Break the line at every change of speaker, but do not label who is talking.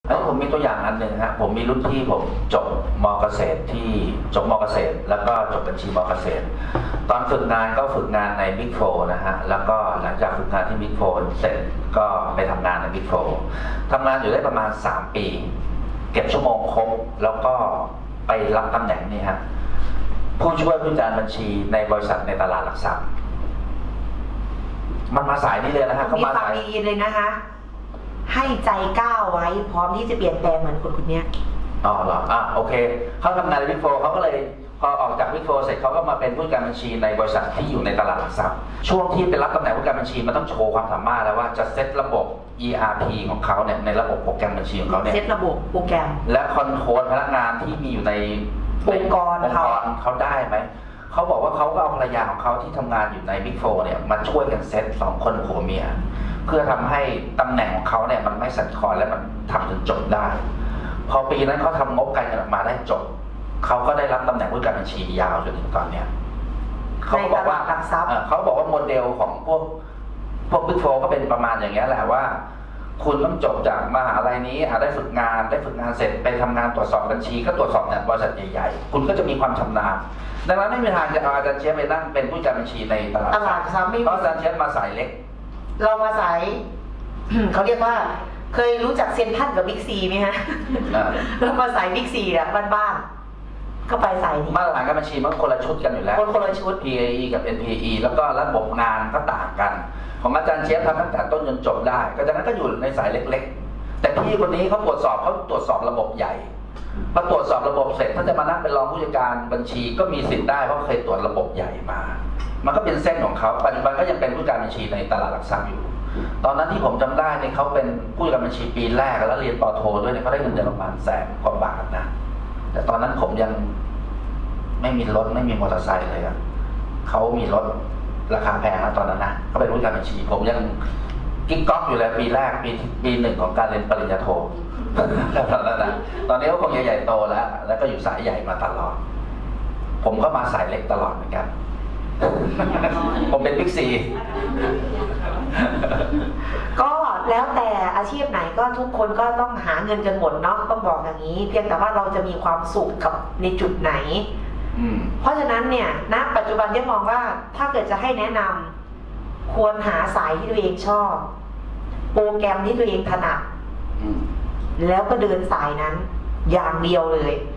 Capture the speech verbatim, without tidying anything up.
ไอ้ผมมีตัวอย่างอันหนึ่งฮะผมมีรุ่นพี่ผมจบม.เกษตรที่จบม.เกษตรแล้วก็จบบัญชีม.เกษตรตอนฝึกงานก็ฝึกงานในบิ๊กโฟร์นะฮะแล้วก็หลังจากฝึกงานที่บิ๊กโฟร์เสร็จก็ไปทำงานในบิ๊กโฟร์ทำงานอยู่ได้ประมาณสามปีเก็บชั่วโมงครบแล้วก็ไปรับตำแหน่งนี่ฮะผู้ช่วยผู้จัดการบัญชีในบริษัทในตลาดหลักทรัพย์มันมาสายนี้เลยนะฮะเขามาสาย
ดีเลยนะคะให้ใจก้าวไว้พร้อมที่จะเปลี่ยนแปลงเหมือนคนคนนี้
อ๋อเหรออ่ะโอเคเขาทำงานในบิ๊กโฟร์เขาก็เลยพอออกจากบิ๊กโฟร์เสร็จเขาก็มาเป็นผู้จัดการบัญชีในบริษัทที่อยู่ในตลาดหลักทรัพย์ช่วงที่ไปรับตำแหน่งผู้จัดการบัญชีมันต้องโชว์ความสามารถแล้วว่าจะเซตระบบ อี อาร์ พี ของเขาเนี่ยในระบบโปรแกรมบัญชีของเขาเนี่ย
เซตระบบโปรแกรม
และคอนโทรลพนักงานที่มีอยู่ใน
องค์กร
องค์กรเขาได้ไหมเขาบอกว่าเขาก็เอาภรรยาของเขาที่ทำงานอยู่ในบิ๊กโฟร์เนี่ยมาช่วยกันเซตสองคนผัวเมียเพื่อทำให้ตำแหน่งของเขาเนี่ยมันไม่สั่นคลอนและมันทำจนจบได้พอปีนั้นเขาทำงบการเงินออกมาได้จบเขาก็ได้รับตำแหน่งผู้จัดการบัญชียาวจนถึงตอนเนี้ยเขาบอกว่าเขาบอกว่าโมเดลของพวกพวกบิ๊กโฟร์ก็เป็นประมาณอย่างเงี้ยแหละว่าคุณต้องจบจากมหาลัยนี้ได้ฝึกงานได้ฝึกงานเสร็จไปทำงานตรวจสอบบัญชีก็ตรวจสอบเนี่ยบริษัทใหญ่ๆคุณก็จะมีความชำนาญดังนั้นไม่มีทางจะเอาอาจารย์เชฟไปนั่งเป็นผู้จัดการบัญชีในตลาด
ตลาดซับ
เพราะอาจารย์เชฟมาสายเล็ก
เรามาสาย เขาเรียกว่าเคยรู้จักเซ็นทรัลกับบิ๊กซีไหมฮะเรามาสายบิ๊กซีอะบ้านๆก็ไปสายนี้
มาตรฐานการบัญชีมันคนละชุดกันอยู่แล้ว
คนคนละชุด
พี เอ อี กับ เอ็น พี อี แล้วก็ระบบงานก็ต่างกันของอาจารย์เชฟทำตั้งแต่ต้นจนจบได้ก็ดังนั้นก็อยู่ในสายเล็กๆแต่พี่คนนี้เขาตรวจสอบเขาตรวจสอบระบบใหญ่พอตรวจสอบระบบเสร็จถ้าจะมานั่งเป็นรองผู้จัดการบัญชีก็มีสิทธิ์ได้เพราะเคยตรวจระบบใหญ่มามันก็เป็นเส้นของเขาปัจจุบันก็ยังเป็นผู้จัดการบัญชีในตลาดหลักทรัพย์อยู่ตอนนั้นที่ผมจำได้เนี่ยเขาเป็นผู้จัดการบัญชีปีแรกแล้วเรียนป.โทด้วยเนี่ยเขาได้เงินเดือนประมาณแสนกว่าบาทนะแต่ตอนนั้นผมยังไม่มีรถไม่มีมอเตอร์ไซค์เลยอะเขามีรถราคาแพงนะตอนนั้นนะเขาเป็นผู้จัดการบัญชีผมยังกิ๊กก๊อกอยู่เลยปีแรกปีปีหนึ่งของการเรียนปริญญาโทตอนนั้นนะตอนนี้ก็คงใหญ่ๆโตแล้วแล้วก็อยู่สายใหญ่มาตลอดผมก็มาสายเล็กตลอดเหมือนกันผมเป็นบิ๊กซี
ก็แล้วแต่อาชีพไหนก็ทุกคนก็ต้องหาเงินกันหมดเนาะต้องบอกอย่างนี้เพียงแต่ว่าเราจะมีความสุขกับในจุดไหนเพราะฉะนั้นเนี่ยณปัจจุบันที่มองว่าถ้าเกิดจะให้แนะนำควรหาสายที่ตัวเองชอบโปรแกรมที่ตัวเองถนัดแล้วก็เดินสายนั้นอย่างเดียวเลย